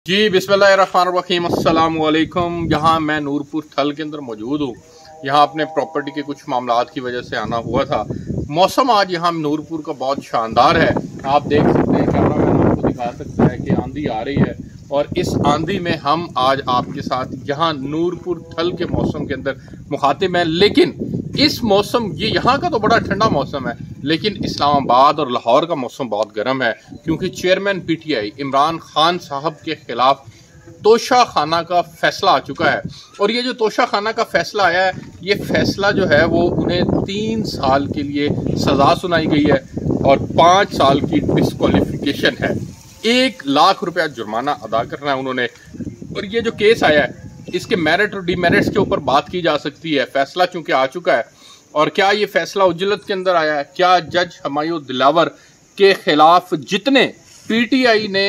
जी बिस्मिल्लाहिर्रहमानिर्रहीम अस्सलाम वालेकुम। यहाँ मैं नूरपुर थल के अंदर मौजूद हूँ। यहाँ अपने प्रॉपर्टी के कुछ मामलात की वजह से आना हुआ था। मौसम आज यहाँ नूरपुर का बहुत शानदार है। आप देख सकते हैं, कैमरामैन आपको दिखा सकता है कि आंधी आ रही है और इस आंधी में हम आज आपके साथ यहाँ नूरपुर थल के मौसम के अंदर मुखातिब हैं। लेकिन इस मौसम, ये यहाँ का तो बड़ा ठंडा मौसम है, लेकिन इस्लामाबाद और लाहौर का मौसम बहुत गर्म है, क्योंकि चेयरमैन पीटीआई इमरान खान साहब के खिलाफ तोशा खाना का फैसला आ चुका है। और ये जो तोशा खाना का फैसला आया है, ये फैसला जो है वो उन्हें 3 साल के लिए सजा सुनाई गई है और 5 साल की डिस्क्वालिफिकेशन है। 1 लाख रुपया जुर्माना अदा करना है उन्होंने। और ये जो केस आया है, इसके मेरिट और डिमेरिट्स के ऊपर बात की जा सकती है। फैसला चूंकि आ चुका है, और क्या ये फैसला उजलत के अंदर आया है? क्या जज हुमायूं दिलावर के खिलाफ जितने पीटीआई ने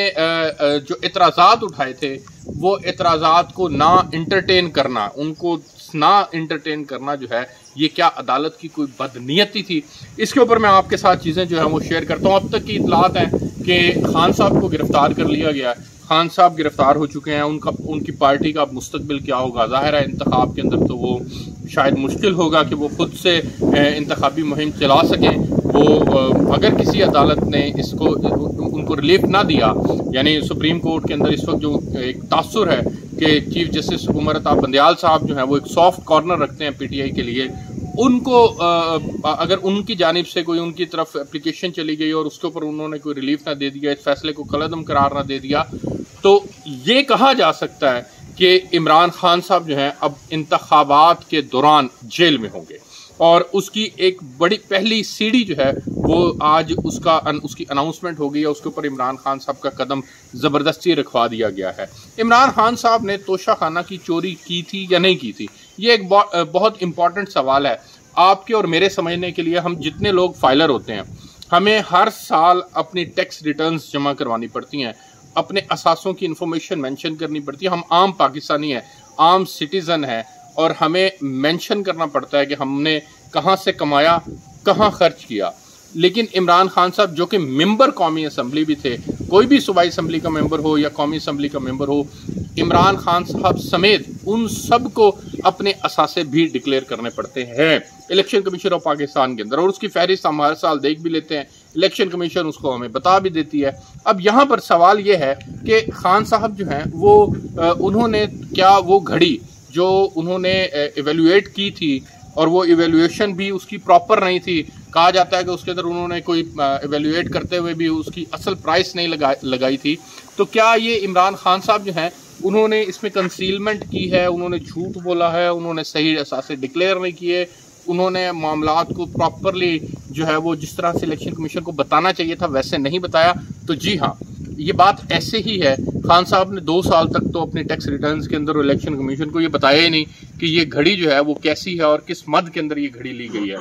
जो एतराज़ात उठाए थे, वो एतराज़ात को ना इंटरटेन करना, उनको ना इंटरटेन करना जो है, ये क्या अदालत की कोई बदनीयती थी? इसके ऊपर मैं आपके साथ चीज़ें जो है वो शेयर करता हूँ। अब तक की इतलात है कि खान साहब को गिरफ्तार कर लिया गया है। खान साहब गिरफ्तार हो चुके हैं। उनकी पार्टी का मुस्तकबिल क्या होगा? ज़ाहिर है इंतखाब के अंदर तो वो शायद मुश्किल होगा कि वो खुद से इंतखाबी मुहिम चला सकें। वो अगर किसी अदालत ने इसको उनको रिलीफ ना दिया, यानी सुप्रीम कोर्ट के अंदर इस वक्त जो एक तासुर है कि चीफ जस्टिस उमर अता बंदयाल साहब जो है वो एक सॉफ्ट कॉर्नर रखते हैं पीटीआई के लिए, उनको अगर उनकी जानिब से कोई उनकी तरफ एप्लीकेशन चली गई और उसके ऊपर उन्होंने कोई रिलीफ ना दे दिया, इस फैसले को कलअदम करार ना दे दिया, तो ये कहा जा सकता है कि इमरान खान साहब जो हैं अब इंतखाबात के दौरान जेल में होंगे। और उसकी एक बड़ी पहली सीढ़ी जो है वो आज उसकी अनाउंसमेंट हो गई है। उसके ऊपर इमरान खान साहब का कदम ज़बरदस्ती रखवा दिया गया है। इमरान खान साहब ने तोशा खाना की चोरी की थी या नहीं की थी, ये एक बहुत इंपॉर्टेंट सवाल है आपके और मेरे समझने के लिए। हम जितने लोग फाइलर होते हैं, हमें हर साल अपनी टैक्स रिटर्न्स जमा करवानी पड़ती हैं, अपने असासों की इंफॉर्मेशन मेंशन करनी पड़ती है। हम आम पाकिस्तानी हैं, आम सिटीज़न हैं, और हमें मेंशन करना पड़ता है कि हमने कहाँ से कमाया, कहाँ खर्च किया। लेकिन इमरान खान साहब जो कि मेंबर कौमी असम्बली भी थे, कोई भी सूबाई असम्बली का मेंबर हो या कौमी असम्बली का मेंबर हो, इमरान खान साहब समेत उन सब को अपने असासे भी डिक्लेयर करने पड़ते हैं इलेक्शन कमीशन ऑफ पाकिस्तान के अंदर। और उसकी फहरिस्त हम हर साल देख भी लेते हैं, इलेक्शन कमीशन उसको हमें बता भी देती है। अब यहाँ पर सवाल ये है कि खान साहब जो हैं वो उन्होंने क्या वो घड़ी जो उन्होंने इवेल्युएट की थी, और वो इवेल्युएशन भी उसकी प्रॉपर नहीं थी। कहा जाता है कि उसके अंदर उन्होंने कोई इवेल्युएट करते हुए भी उसकी असल प्राइस नहीं लगाई थी। तो क्या ये इमरान खान साहब जो हैं उन्होंने इसमें कंसीलमेंट की है, उन्होंने झूठ बोला है, उन्होंने सही असासे डिक्लेयर नहीं किए, उन्होंने मामलात को प्रॉपरली जो है वो जिस तरह से इलेक्शन कमीशन को बताना चाहिए था वैसे नहीं बताया? तो जी हाँ, ये बात ऐसे ही है। खान साहब ने 2 साल तक तो अपने टैक्स रिटर्न्स के अंदर इलेक्शन कमीशन को ये बताया ही नहीं कि ये घड़ी जो है वो कैसी है और किस मद के अंदर ये घड़ी ली गई है,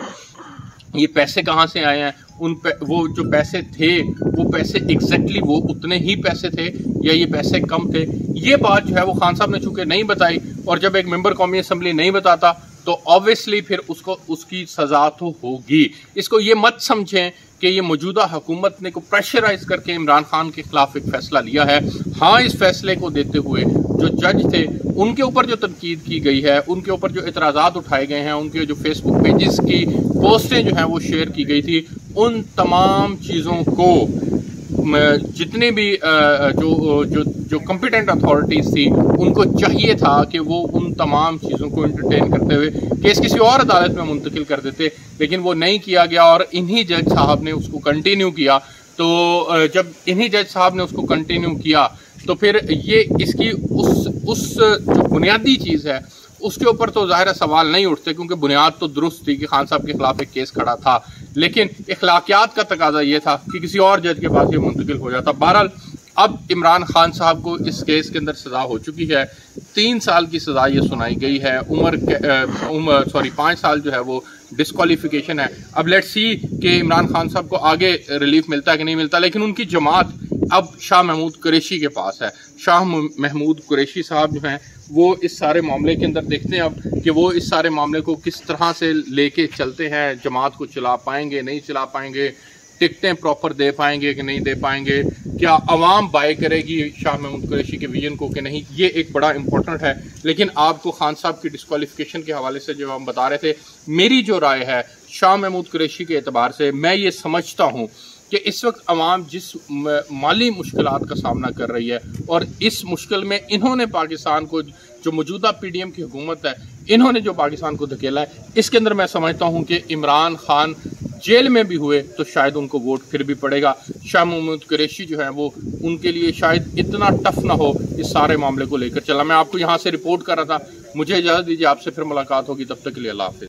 ये पैसे कहाँ से आए हैं, वो जो पैसे थे वो पैसे एग्जैक्टली वो उतने ही पैसे थे या ये पैसे कम थे। ये बात जो है वो खान साहब ने चूंकि नहीं बताई, और जब एक मेंबर कौमी असम्बली नहीं बताता तो ऑब्वियसली फिर उसकी सजा तो होगी। इसको ये मत समझें कि ये मौजूदा हुकूमत ने को प्रेशराइज करके इमरान खान के खिलाफ एक फैसला लिया है। हाँ, इस फैसले को देते हुए जो जज थे उनके ऊपर जो तनकीद की गई है, उनके ऊपर जो एतराज़ात उठाए गए हैं, उनके जो फेसबुक पेजेस की पोस्टें जो हैं वो शेयर की गई थी, उन तमाम चीज़ों को जितने भी जो कॉम्पिटेंट अथॉरिटीज़ थी उनको चाहिए था कि वो उन तमाम चीज़ों को एंटरटेन करते हुए केस किसी और अदालत में मुंतकिल कर देते, लेकिन वो नहीं किया गया और इन्हीं जज साहब ने उसको कंटिन्यू किया। तो जब इन्हीं जज साहब ने उसको कंटिन्यू किया तो फिर ये इसकी उस जो बुनियादी चीज़ है उसके ऊपर तो ज़ाहिर सवाल नहीं उठते, क्योंकि बुनियाद तो दुरुस्त थी कि खान साहब के खिलाफ एक केस खड़ा था, लेकिन इखलाकियात का तकाजा ये था कि किसी और जज के पास ये मुंतकिल हो जाता। बहरहाल अब इमरान खान साहब को इस केस के अंदर सज़ा हो चुकी है। 3 साल की सज़ा ये सुनाई गई है। 5 साल जो है वो डिस्क्वालिफिकेशन है। अब लेट्स सी कि इमरान खान साहब को आगे रिलीफ मिलता है कि नहीं मिलता, लेकिन उनकी जमात अब शाह महमूद कुरैशी के पास है। शाह महमूद कुरैशी साहब जो हैं वो इस सारे मामले के अंदर देखते हैं अब कि वो इस सारे मामले को किस तरह से लेके चलते हैं, जमात को चला पाएंगे नहीं चला पाएंगे, टिकटें प्रॉपर दे पाएंगे कि नहीं दे पाएंगे, क्या अवाम बाय करेगी शाह महमूद कुरैशी के विजन को कि नहीं, ये एक बड़ा इंपॉर्टेंट है। लेकिन आपको खान साहब की डिस्क्वालिफिकेशन के हवाले से जो हम बता रहे थे, मेरी जो राय है शाह महमूद कुरैशी के एतबार से मैं ये समझता हूँ कि इस वक्त अवाम जिस माली मुश्किलात का सामना कर रही है और इस मुश्किल में इन्होंने पाकिस्तान को, जो मौजूदा PDM की हुकूमत है, इन्होंने जो पाकिस्तान को धकेला है, इसके अंदर मैं समझता हूँ कि इमरान खान जेल में भी हुए तो शायद उनको वोट फिर भी पड़ेगा। शाह महमूद कुरैशी जो है वो उनके लिए शायद इतना टफ ना हो इस सारे मामले को लेकर चला। मैं आपको यहाँ से रिपोर्ट कर रहा था। मुझे इजाज़त दीजिए, आपसे फिर मुलाकात होगी, तब तक के लिए अल्लाह हाफिज़।